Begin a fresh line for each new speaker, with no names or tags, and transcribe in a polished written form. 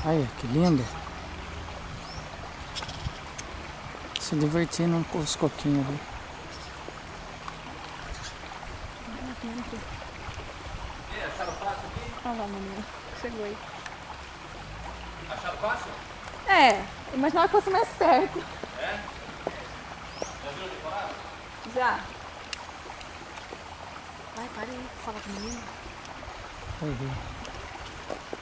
Olha que lindo. Se divertindo com os coquinhos ali.
E aí, acharam fácil aqui?
Olha lá, menina. Chegou aí.
Acharam fácil?
É, imaginava que fosse mais perto.
É? Já viu decorado?
Já. Vai, para aí, fala com o menino.
Vai ver.